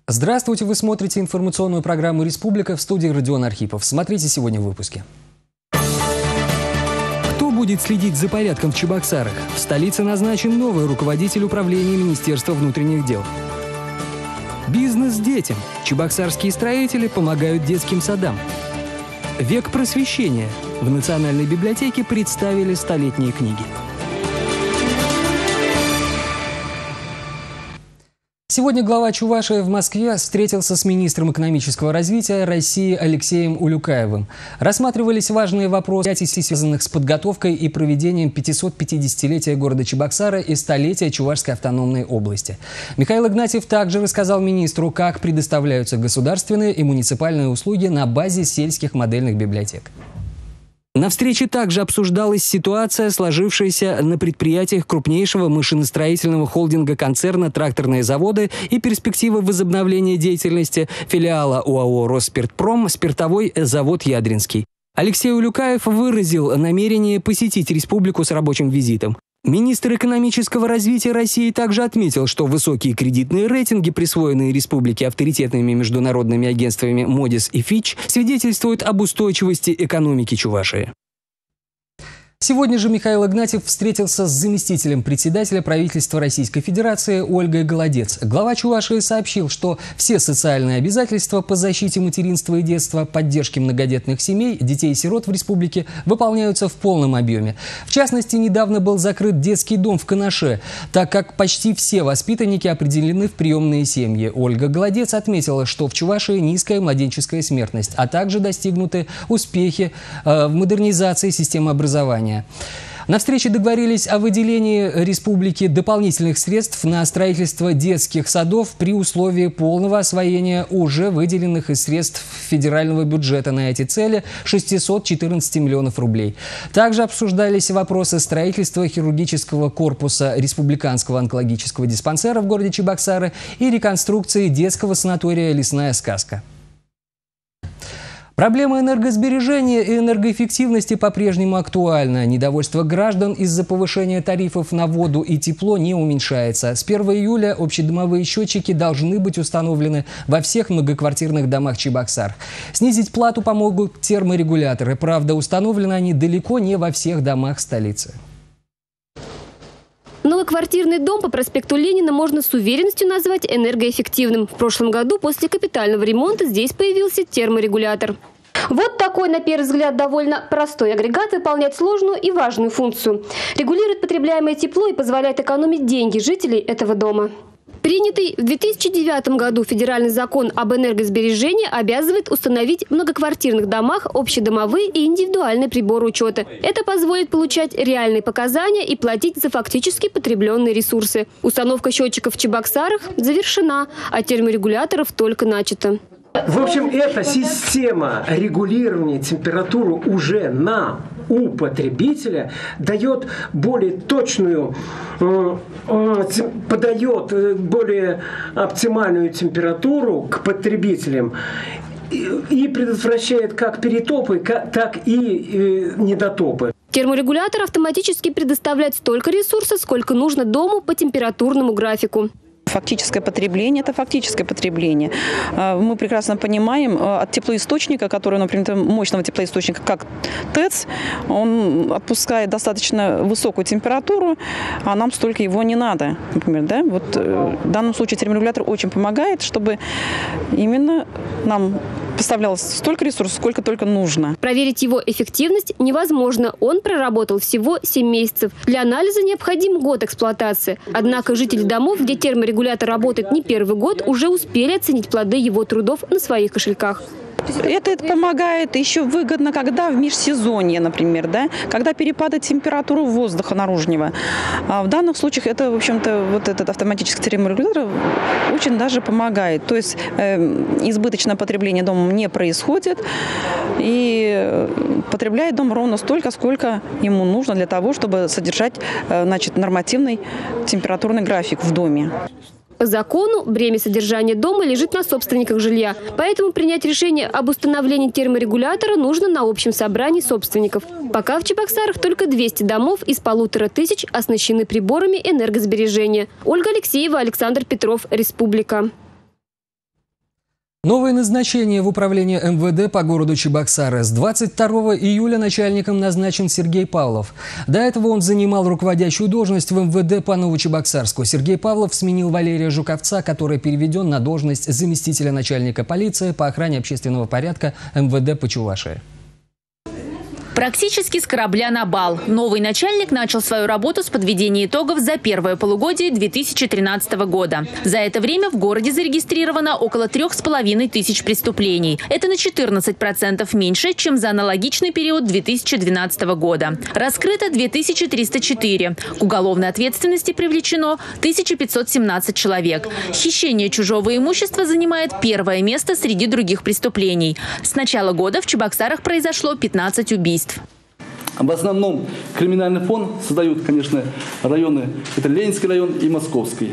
Здравствуйте, вы смотрите информационную программу «Республика», в студии Родион Архипов. Смотрите сегодня в выпуске. Кто будет следить за порядком в Чебоксарах? В столице назначен новый руководитель управления Министерства внутренних дел. Бизнес детям. Чебоксарские строители помогают детским садам. Век просвещения. В Национальной библиотеке представили столетние книги. Сегодня глава Чувашии в Москве встретился с министром экономического развития России Алексеем Улюкаевым. Рассматривались важные вопросы, связанных с подготовкой и проведением 550-летия города Чебоксары и столетия Чувашской автономной области. Михаил Игнатьев также рассказал министру, как предоставляются государственные и муниципальные услуги на базе сельских модельных библиотек. На встрече также обсуждалась ситуация, сложившаяся на предприятиях крупнейшего машиностроительного холдинга концерна «Тракторные заводы» и перспективы возобновления деятельности филиала ОАО «Росспиртпром» спиртовой завод «Ядринский». Алексей Улюкаев выразил намерение посетить республику с рабочим визитом. Министр экономического развития России также отметил, что высокие кредитные рейтинги, присвоенные республике авторитетными международными агентствами Moody's и Fitch, свидетельствуют об устойчивости экономики Чувашии. Сегодня же Михаил Игнатьев встретился с заместителем председателя правительства Российской Федерации Ольгой Голодец. Глава Чувашии сообщил, что все социальные обязательства по защите материнства и детства, поддержке многодетных семей, детей и сирот в республике выполняются в полном объеме. В частности, недавно был закрыт детский дом в Канаше, так как почти все воспитанники определены в приемные семьи. Ольга Голодец отметила, что в Чувашии низкая младенческая смертность, а также достигнуты успехи в модернизации системы образования. На встрече договорились о выделении республике дополнительных средств на строительство детских садов при условии полного освоения уже выделенных из средств федерального бюджета на эти цели 614 миллионов рублей. Также обсуждались вопросы строительства хирургического корпуса республиканского онкологического диспансера в городе Чебоксары и реконструкции детского санатория «Лесная сказка». Проблема энергосбережения и энергоэффективности по-прежнему актуальна. Недовольство граждан из-за повышения тарифов на воду и тепло не уменьшается. С 1 июля общедомовые счетчики должны быть установлены во всех многоквартирных домах Чебоксар. Снизить плату помогут терморегуляторы. Правда, установлены они далеко не во всех домах столицы. Многоквартирный дом по проспекту Ленина можно с уверенностью назвать энергоэффективным. В прошлом году после капитального ремонта здесь появился терморегулятор. Вот такой, на первый взгляд, довольно простой агрегат выполняет сложную и важную функцию. Регулирует потребляемое тепло и позволяет экономить деньги жителей этого дома. Принятый в 2009 году федеральный закон об энергосбережении обязывает установить в многоквартирных домах общедомовые и индивидуальные приборы учета. Это позволит получать реальные показания и платить за фактически потребленные ресурсы. Установка счетчиков в Чебоксарах завершена, а терморегуляторов только начата. В общем, эта система регулирования температуры уже у потребителя дает более точную, подает более оптимальную температуру к потребителям и предотвращает как перетопы, так и недотопы. Терморегулятор автоматически предоставляет столько ресурса, сколько нужно дому по температурному графику. Фактическое потребление – это фактическое потребление. Мы прекрасно понимаем, от теплоисточника, который, например, мощного теплоисточника, как ТЭЦ, он отпускает достаточно высокую температуру, а нам столько его не надо. Например, да? Вот в данном случае терморегулятор очень помогает, чтобы именно нам поставлялось столько ресурсов, сколько только нужно. Проверить его эффективность невозможно. Он проработал всего 7 месяцев. Для анализа необходим год эксплуатации. Однако жители домов, где терморегулятор работает не первый год, уже успели оценить плоды его трудов на своих кошельках. Это помогает еще выгодно, когда в межсезонье, например, да, когда перепады температуры воздуха наружного. А в данных случаях это, в общем-то, вот этот автоматический терморегулятор очень даже помогает. То есть избыточное потребление дома не происходит, и потребляет дом ровно столько, сколько ему нужно для того, чтобы содержать, значит, нормативный температурный график в доме. По закону бремя содержания дома лежит на собственниках жилья. Поэтому принять решение об установлении терморегулятора нужно на общем собрании собственников. Пока в Чебоксарах только 200 домов из 1500 оснащены приборами энергосбережения. Ольга Алексеева, Александр Петров, Республика. Новое назначение в управление МВД по городу Чебоксары. С 22 июля начальником назначен Сергей Павлов. До этого он занимал руководящую должность в МВД по Новочебоксарску. Сергей Павлов сменил Валерия Жуковца, который переведен на должность заместителя начальника полиции по охране общественного порядка МВД по Чувашии. Практически с корабля на бал. Новый начальник начал свою работу с подведения итогов за первое полугодие 2013 года. За это время в городе зарегистрировано около 3500 преступлений. Это на 14% меньше, чем за аналогичный период 2012 года. Раскрыто 2304. К уголовной ответственности привлечено 1517 человек. Хищение чужого имущества занимает первое место среди других преступлений. С начала года в Чебоксарах произошло 15 убийств. В основном криминальный фон создают, конечно, районы, это Ленинский район и Московский,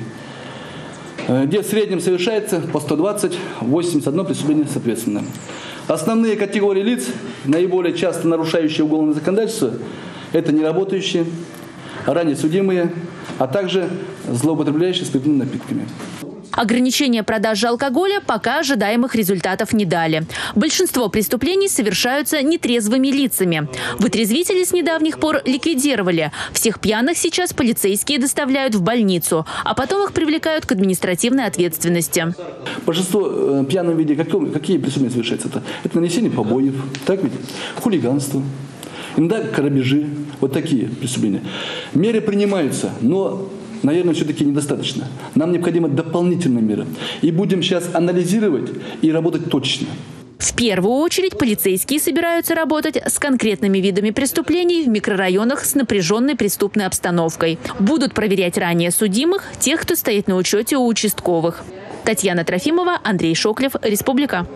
где в среднем совершается по 120-81 преступление соответственно. Основные категории лиц, наиболее часто нарушающие уголовное законодательство, это неработающие, ранее судимые, а также злоупотребляющие спиртными напитками. Ограничение продажи алкоголя пока ожидаемых результатов не дали. Большинство преступлений совершаются нетрезвыми лицами. Вытрезвители с недавних пор ликвидировали. Всех пьяных сейчас полицейские доставляют в больницу, а потом их привлекают к административной ответственности. Большинство в пьяном виде какие преступления совершаются? Это нанесение побоев, так ведь? Хулиганство, иногда грабежи, вот такие преступления. Меры принимаются, но наверное, все-таки недостаточно. Нам необходимы дополнительные меры. И будем сейчас анализировать и работать точно. В первую очередь полицейские собираются работать с конкретными видами преступлений в микрорайонах с напряженной преступной обстановкой. Будут проверять ранее судимых, тех, кто стоит на учете у участковых. Татьяна Трофимова, Андрей Шоклев, Республика.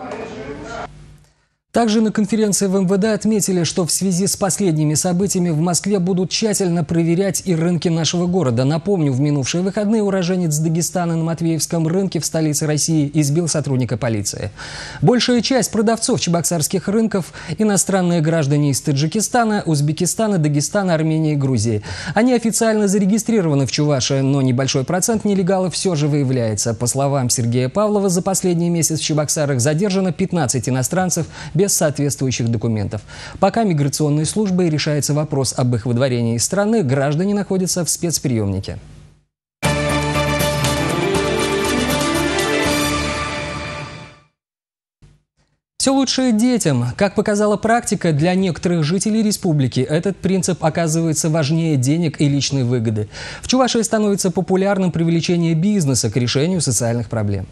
Также на конференции в МВД отметили, что в связи с последними событиями в Москве будут тщательно проверять и рынки нашего города. Напомню, в минувшие выходные уроженец Дагестана на Матвеевском рынке в столице России избил сотрудника полиции. Большая часть продавцов чебоксарских рынков – иностранные граждане из Таджикистана, Узбекистана, Дагестана, Армении и Грузии. Они официально зарегистрированы в Чувашии, но небольшой процент нелегалов все же выявляется. По словам Сергея Павлова, за последний месяц в Чебоксарах задержано 15 иностранцев без соответствующих документов. Пока миграционной службой решается вопрос об их выдворении из страны, граждане находятся в спецприемнике. Все лучшее детям. Как показала практика, для некоторых жителей республики этот принцип оказывается важнее денег и личной выгоды. В Чувашии становится популярным привлечение бизнеса к решению социальных проблем.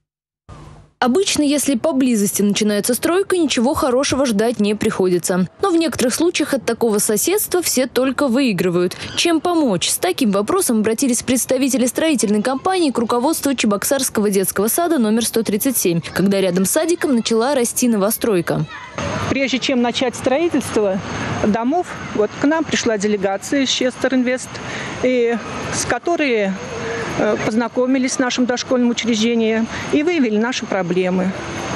Обычно, если поблизости начинается стройка, ничего хорошего ждать не приходится. Но в некоторых случаях от такого соседства все только выигрывают. Чем помочь? С таким вопросом обратились представители строительной компании к руководству Чебоксарского детского сада номер 137, когда рядом с садиком начала расти новостройка. Прежде чем начать строительство домов, вот к нам пришла делегация из Честер Инвест, с которой познакомились с нашим дошкольным учреждением и выявили наши проблемы.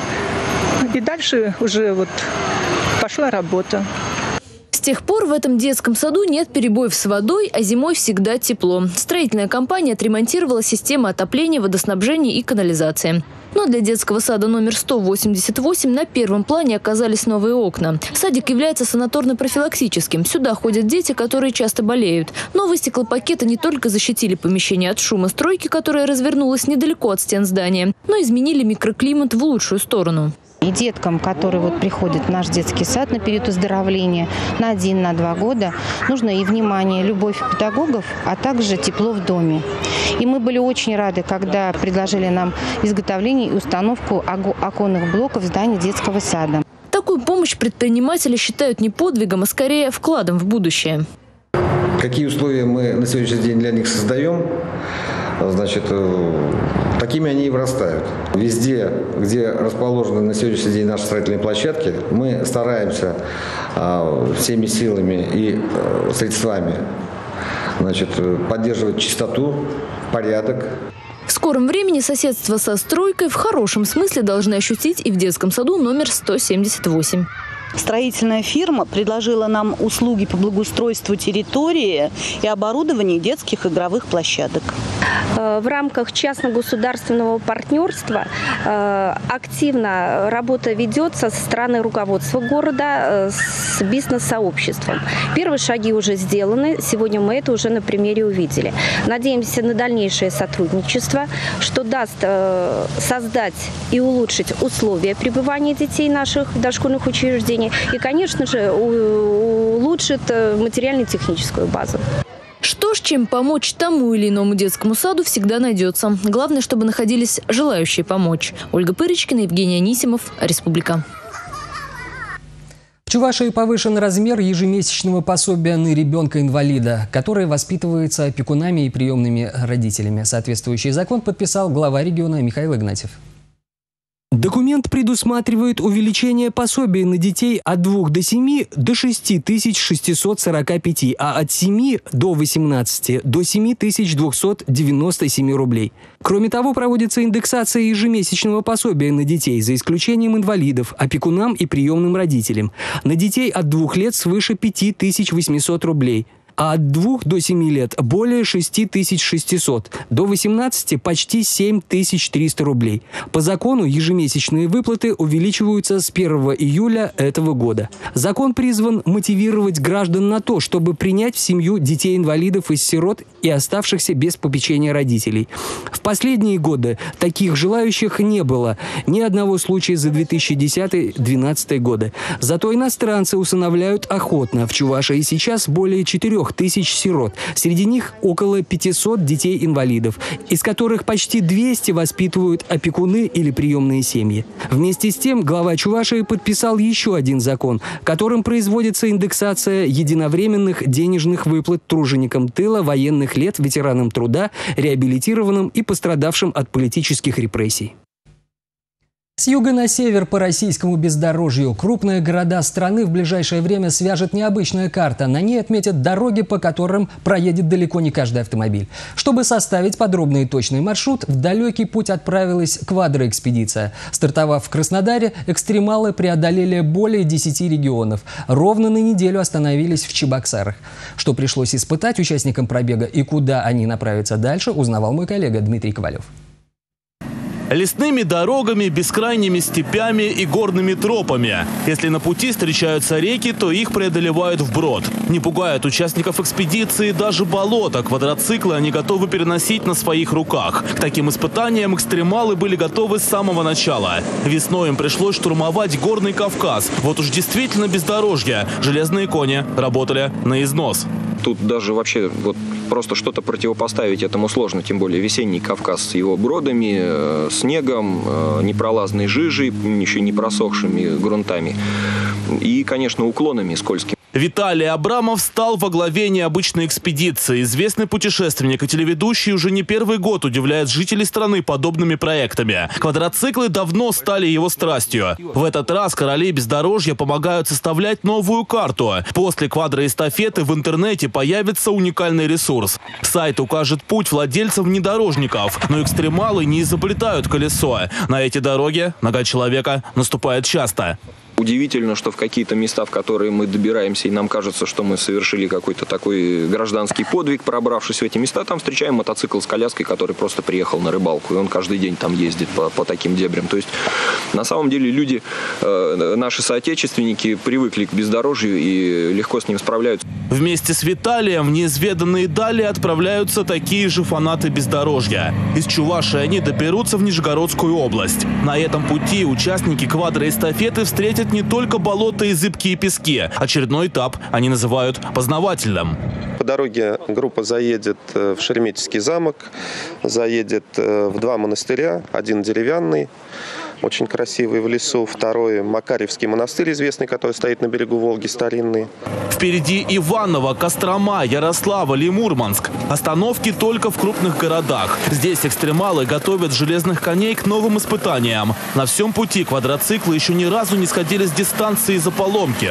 И дальше уже пошла работа. С тех пор в этом детском саду нет перебоев с водой, а зимой всегда тепло. Строительная компания отремонтировала систему отопления, водоснабжения и канализации. Но для детского сада номер 188 на первом плане оказались новые окна. Садик является санаторно-профилактическим. Сюда ходят дети, которые часто болеют. Новые стеклопакеты не только защитили помещение от шума стройки, которая развернулась недалеко от стен здания, но изменили микроклимат в лучшую сторону. И деткам, которые приходят в наш детский сад на период оздоровления на 1-2 года, нужно и внимание, любовь педагогов, а также тепло в доме. И мы были очень рады, когда предложили нам изготовление и установку оконных блоков в здании детского сада. Такую помощь предприниматели считают не подвигом, а скорее вкладом в будущее. Какие условия мы на сегодняшний день для них создаем? Значит, такими они и вырастают. Везде, где расположены на сегодняшний день наши строительные площадки, мы стараемся всеми силами и средствами поддерживать чистоту, порядок. В скором времени соседство со стройкой в хорошем смысле должны ощутить и в детском саду номер 178. Строительная фирма предложила нам услуги по благоустройству территории и оборудованию детских игровых площадок. В рамках частно-государственного партнерства активно работа ведется со стороны руководства города с бизнес-сообществом. Первые шаги уже сделаны. Сегодня мы это уже на примере увидели. Надеемся на дальнейшее сотрудничество, что даст создать и улучшить условия пребывания детей наших в дошкольных учреждениях и, конечно же, улучшит материально-техническую базу. Что ж, чем помочь тому или иному детскому саду всегда найдется. Главное, чтобы находились желающие помочь. Ольга Пырочкина, Евгений Анисимов, Республика. В Чувашии повышен размер ежемесячного пособия на ребенка-инвалида, которое воспитывается опекунами и приемными родителями. Соответствующий закон подписал глава региона Михаил Игнатьев. Документ предусматривает увеличение пособия на детей от 2 до 7 до 6645, а от 7 до 18 до 7297 рублей. Кроме того, проводится индексация ежемесячного пособия на детей, за исключением инвалидов, опекунам и приемным родителям. На детей от 2 лет свыше 5800 рублей. А от 2 до 7 лет более 6600, до 18 почти 7300 рублей. По закону ежемесячные выплаты увеличиваются с 1 июля этого года. Закон призван мотивировать граждан на то, чтобы принять в семью детей-инвалидов из сирот и оставшихся без попечения родителей. В последние годы таких желающих не было. Ни одного случая за 2010-2012 годы. Зато иностранцы усыновляют охотно. В Чувашии сейчас более 4000 сирот. Среди них около 500 детей-инвалидов, из которых почти 200 воспитывают опекуны или приемные семьи. Вместе с тем, глава Чувашии подписал еще один закон, которым производится индексация единовременных денежных выплат труженикам тыла, военных лет, ветеранам труда, реабилитированным и пострадавшим от политических репрессий. С юга на север по российскому бездорожью крупные города страны в ближайшее время свяжет необычная карта. На ней отметят дороги, по которым проедет далеко не каждый автомобиль. Чтобы составить подробный и точный маршрут, в далекий путь отправилась квадроэкспедиция. Стартовав в Краснодаре, экстремалы преодолели более 10 регионов. Ровно на неделю остановились в Чебоксарах. Что пришлось испытать участникам пробега и куда они направятся дальше, узнавал мой коллега Дмитрий Ковалев. Лесными дорогами, бескрайними степями и горными тропами. Если на пути встречаются реки, то их преодолевают вброд. Не пугают участников экспедиции даже болото. Квадроциклы они готовы переносить на своих руках. К таким испытаниям экстремалы были готовы с самого начала. Весной им пришлось штурмовать Горный Кавказ. Вот уж действительно бездорожье. Железные кони работали на износ. Тут даже вообще просто что-то противопоставить этому сложно, тем более весенний Кавказ с его бродами, снегом, непролазной жижей, еще не просохшими грунтами и, конечно, уклонами скользкими. Виталий Абрамов стал во главе необычной экспедиции. Известный путешественник и телеведущий уже не первый год удивляет жителей страны подобными проектами. Квадроциклы давно стали его страстью. В этот раз короли бездорожья помогают составлять новую карту. После квадроэстафеты в интернете появится уникальный ресурс. Сайт укажет путь владельцам внедорожников, но экстремалы не изобретают колесо. На эти дороги нога человека наступает часто. Удивительно, что в какие-то места, в которые мы добираемся, и нам кажется, что мы совершили какой-то такой гражданский подвиг, пробравшись в эти места, там встречаем мотоцикл с коляской, который просто приехал на рыбалку, и он каждый день там ездит по таким дебрям. То есть, на самом деле, люди, наши соотечественники, привыкли к бездорожью и легко с ним справляются. Вместе с Виталием в неизведанные дали отправляются такие же фанаты бездорожья. Из Чувашии они доберутся в Нижегородскую область. На этом пути участники квадроэстафеты встретят не только болота и зыбкие пески. Очередной этап они называют познавательным. По дороге группа заедет в Шереметьевский замок, заедет в 2 монастыря. Один деревянный, очень красивый в лесу. Второй Макарьевский монастырь известный, который стоит на берегу Волги, старинный. Впереди Иваново, Кострома, Ярославль и Мурманск. Остановки только в крупных городах. Здесь экстремалы готовят железных коней к новым испытаниям. На всем пути квадроциклы еще ни разу не сходили с дистанции из-за поломки.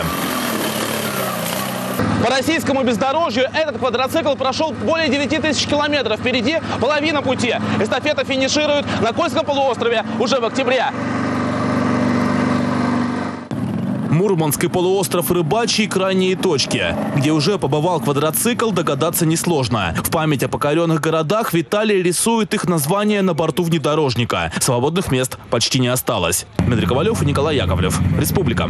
По российскому бездорожью этот квадроцикл прошел более 9000 километров. Впереди половина пути. Эстафета финиширует на Кольском полуострове уже в октябре. Мурманск и полуостров Рыбачий – крайние точки. Где уже побывал квадроцикл, догадаться несложно. В память о покоренных городах Виталий рисует их название на борту внедорожника. Свободных мест почти не осталось. Дмитрий Ковалев и Николай Яковлев. Республика.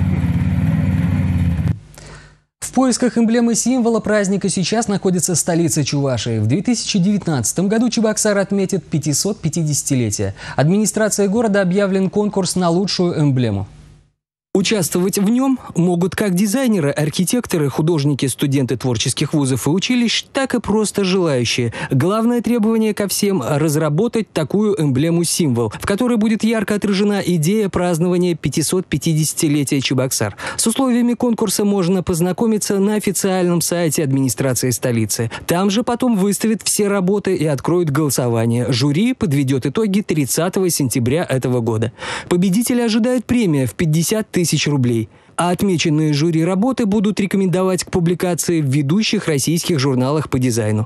В поисках эмблемы символа праздника сейчас находится столица Чувашии. В 2019 году Чебоксар отметит 550-летие. Администрацией города объявлен конкурс на лучшую эмблему. Участвовать в нем могут как дизайнеры, архитекторы, художники, студенты творческих вузов и училищ, так и просто желающие. Главное требование ко всем – разработать такую эмблему-символ, в которой будет ярко отражена идея празднования 550-летия Чебоксар. С условиями конкурса можно познакомиться на официальном сайте администрации столицы. Там же потом выставят все работы и откроют голосование. Жюри подведет итоги 30 сентября этого года. Победители ожидают премия в 50 000 рублей. А отмеченные жюри работы будут рекомендовать к публикации в ведущих российских журналах по дизайну.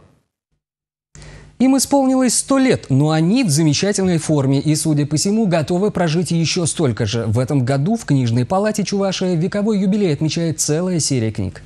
Им исполнилось 100 лет, но они в замечательной форме и, судя по всему, готовы прожить еще столько же. В этом году в Книжной палате Чувашия вековой юбилей отмечает целая серия книг.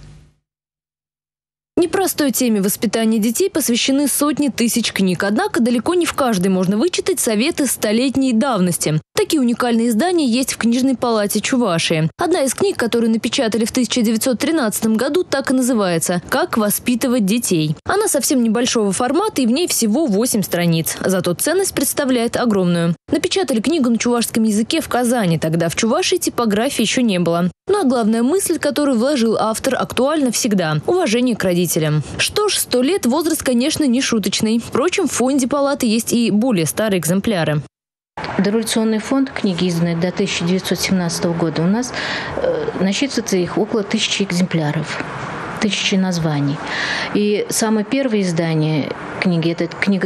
Непростой теме воспитания детей посвящены сотни тысяч книг. Однако далеко не в каждой можно вычитать советы столетней давности. Такие уникальные издания есть в Книжной палате Чувашии. Одна из книг, которую напечатали в 1913 году, так и называется «Как воспитывать детей». Она совсем небольшого формата и в ней всего 8 страниц. Зато ценность представляет огромную. Напечатали книгу на чувашском языке в Казани. Тогда в Чувашии типографии еще не было. Ну а главная мысль, которую вложил автор, актуальна всегда – уважение к родителям. Что ж, 100 лет – возраст, конечно, не шуточный. Впрочем, в фонде палаты есть и более старые экземпляры. Дореволюционный фонд, книги, изданные до 1917 года, у нас насчитывается их около 1000 экземпляров. 1000 названий. И самое первое издание книги, это книга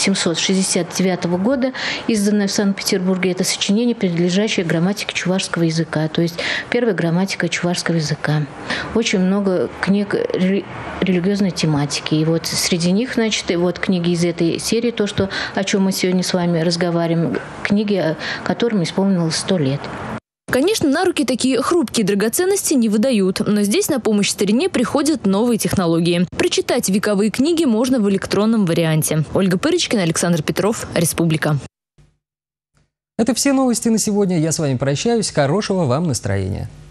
1769 года, изданная в Санкт-Петербурге. Это сочинение, принадлежащее грамматике чувашского языка, то есть первая грамматика чувашского языка. Очень много книг религиозной тематики. И вот среди них, значит, вот книги из этой серии, то, о чем мы сегодня с вами разговариваем, книги, которым исполнилось 100 лет. Конечно, на руки такие хрупкие драгоценности не выдают, но здесь на помощь старине приходят новые технологии. Прочитать вековые книги можно в электронном варианте. Ольга Пырочкина, Александр Петров, Республика. Это все новости на сегодня. Я с вами прощаюсь. Хорошего вам настроения.